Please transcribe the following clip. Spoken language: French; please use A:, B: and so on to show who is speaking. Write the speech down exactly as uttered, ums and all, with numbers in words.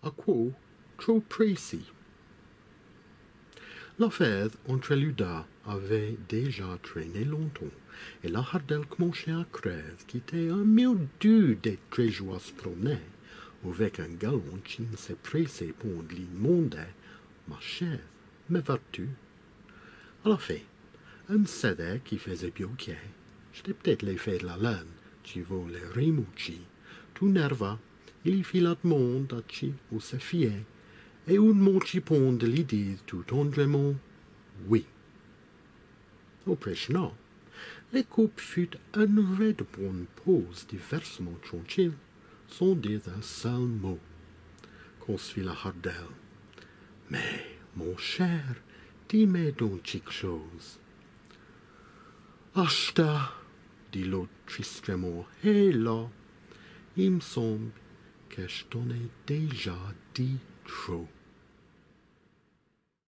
A: à quoi trop précis. L'affaire entre Luda avait déjà traîné longtemps, et la Hardelle commençait à crève, qui était un mille deux des très joyeux se promener, avec un galon qui ne s'est pressé pour lui demander ma chère, mes vertus. À la fin, un savait qui faisait bioquet, c'était peut-être l'effet de la laine, qui vaut les rimucci, tout nerva, il y fit la demande à qui ou se fiait, et un montipon de l'idée tout tendrement oui. Au précédent, les couples fut une vraie de bonne pause diversement tranquille, sans dire un seul mot. Poursuivit la Hardelle. Mais, mon cher, dis-moi donc quelque chose. Achta, dit l'autre tristement, et là, il me semble que je t'en ai déjà dit trop.